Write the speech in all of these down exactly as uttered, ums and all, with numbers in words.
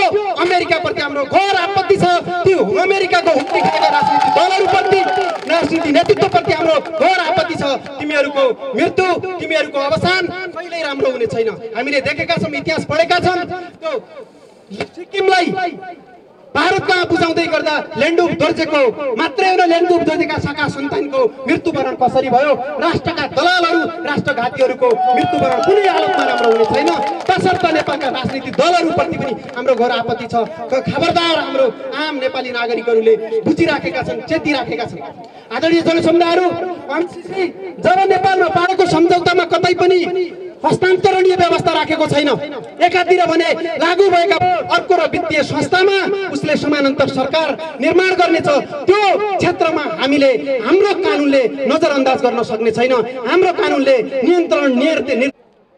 अमेरिकाप्रति हाम्रो घोर आपत्ति छ। त्यो अमेरिकाको हुक्की खाएका राजनीतिक दलहरूप्रति राजनीति नेतृत्वप्रति हाम्रो घोर आपत्ति छ। तिमीहरूको मृत्यु तिमीहरूको अवसान कहिल्यै राम्रो हुने छैन। हामीले देखेका छौँ, इतिहास पढेका छौँ। त्यो सिक्किमलाई भारतमा बुझाउँदै गर्दा लेन्डुप दोर्जेको मात्रै होइन, लेन्डुप दोर्जेका शाखा सन्तानको मृत्युवरण कसरी भयो, राष्ट्रका दलालहरू राष्ट्रघातीहरूको मृत्युवरण कुनै हालतमा राम्रो हुने छैन। तसर्थ नेपालका राजनीतिक दलहरूप्रति पनि हाम्रो घोर आपत्ति छ। खबरदार, हाम्रो आम नेपाली नागरिकहरूले बुझिराखेका छन्, चेतिराखेका छन्। आदरणीय जनसमुदायहरू, एमसीसी जब नेपालमा पाएको सम्झौतामा कतै पनि हस्तान्तरणीय व्यवस्था राखेको छैन। एकातिर भने लागू भएका अर्को र वित्तीय संस्थामा उसले समानान्तर सरकार निर्माण गर्नेछ। त्यो क्षेत्रमा हामीले हाम्रो कानुनले नजरअन्दाज गर्न सक्ने छैन। हाम्रो कानुनले नियन्त्रण नियन्त्रण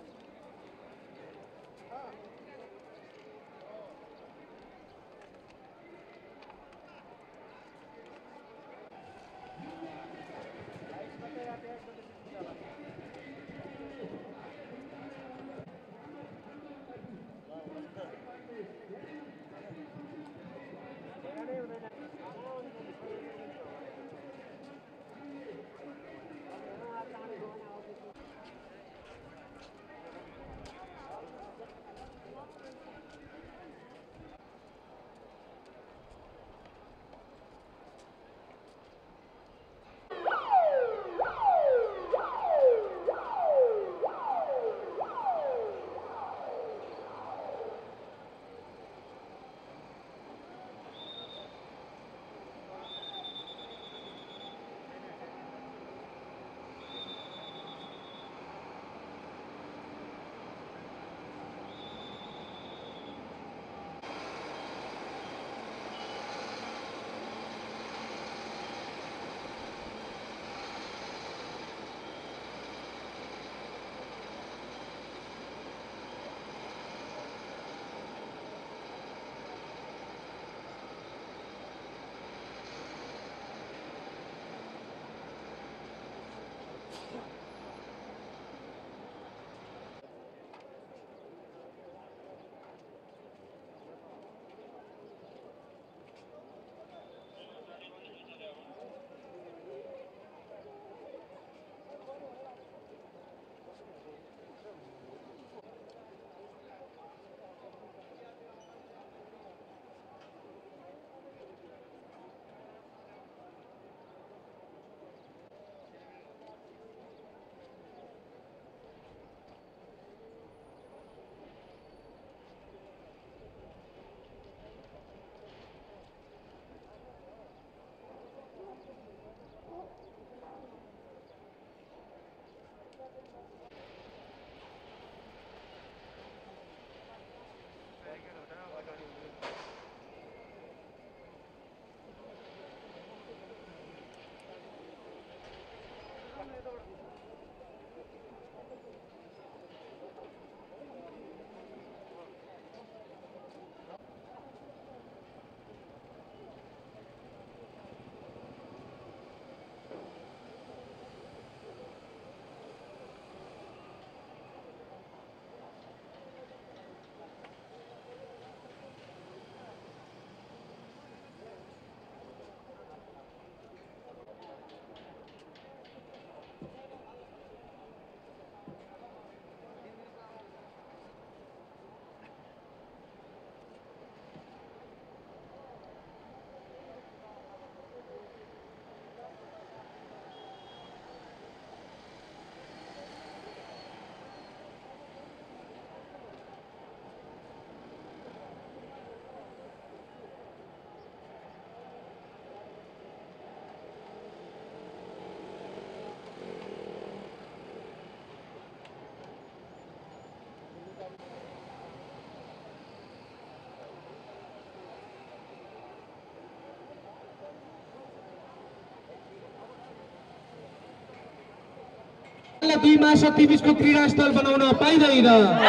दुई मा शक्ति बीचको क्रीडा स्थल बनाउन पाइदैन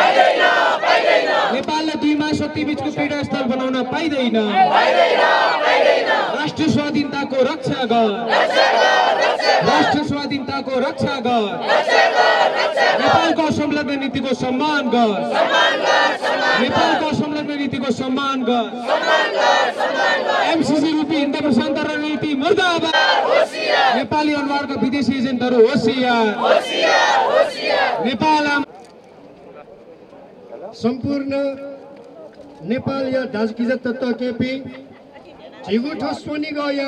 नेपालले दुई मा शक्ति बीचको क्रीडा स्थल बनाउन पाइदैन राष्ट्रिय स्वाधीनताको रक्षा गर राष्ट्र स्वाधीनताको रक्षा गर नेपालको संलग्न नीतिको सम्मान गर नेपालको संलग्न नीतिको सम्मान गर एमसीसी रूपी हिन्द प्रशान्त रणनीति मुर्दाबाद नेपाली अनुहारका विदेशी एजेन्टहरू होसियार नेपाल सम्पूर्ण नेपाल या दाजगिजा तत्व केपी झिगुठो सोनी गया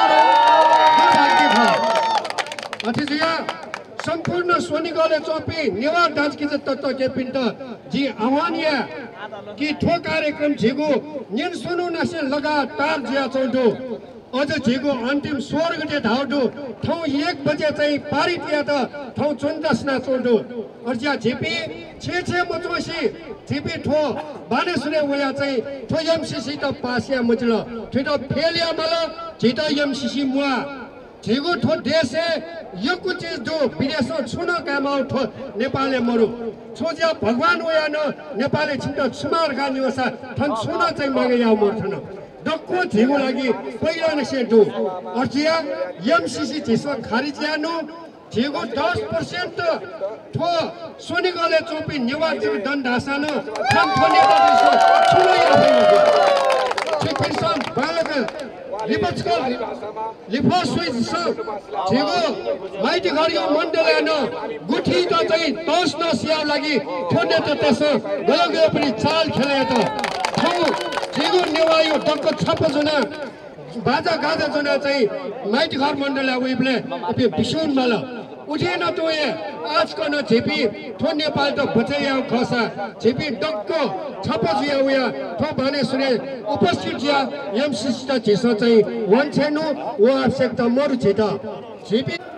अतिथिया सम्पूर्ण सोनी गले चोपी नेवा दाजगिजा तत्व केपी त जी आह्वानिया कि ठो कार्यक्रम झिगु निन सुनु नसे लगातार जिया चौधो अझ झिगु अन्तिम सोह्र गते धाउडो ठाउँ एक बजे चाहिँ पारित या त ठाउँ चौदसना चौधो अर्जिया झिपी छे छे मचोसी झिपी ठो बाने सुने वया चाहिँ ठो एमसीसी त पासिया मचल ठिटो फेलिया मल झिटो एमसीसी मुआ झिगु ठो देशे यकु चीज दो विदेश छुन कामा ठो नेपालले मरु छोजिया भगवान वया न नेपालले छिटो सुमार गानी वसा ठन छुन चाहिँ मागे या मर्थन डक्को झिगु लागि पहिला नसे दो अर्जिया एमसीसी झिसो खारिजियानो झिगु दस पर्सेंट ठो सोनी गले चोपी नेवा जिबी दण्ड हासान थाम थने देशो छुनो या भयो छिपिसन बालक लिपचको लिफो स्विच झिगु माइटी गरियो मण्डलयान गुठी त चाहिँ दस नसियाउ लागि थोने त त्यसो गयो गयो पनि चाल खेले त ठाउँ झिगु नेवा यो डक्को छप जना बाजा गाजा जना चाहिँ माइटी घर मण्डल उइबले अपे बिसुन मल उठेन तो ये आज को न झेपी ठो नेपाल तो बचाया खसा झेपी डक्को छपो जिया उया ठो भने सुने उपस्थित जिया एमसीसी त झेसो चाहिँ वन छैन वो आवश्यकता मरु छ त झेपी